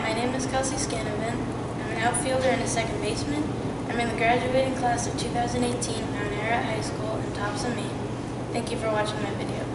my name is Kelsey Scanovan. I'm an outfielder and a second baseman. I'm in the graduating class of 2018 Mount Ararat High School in Topsom, Maine. Thank you for watching my video.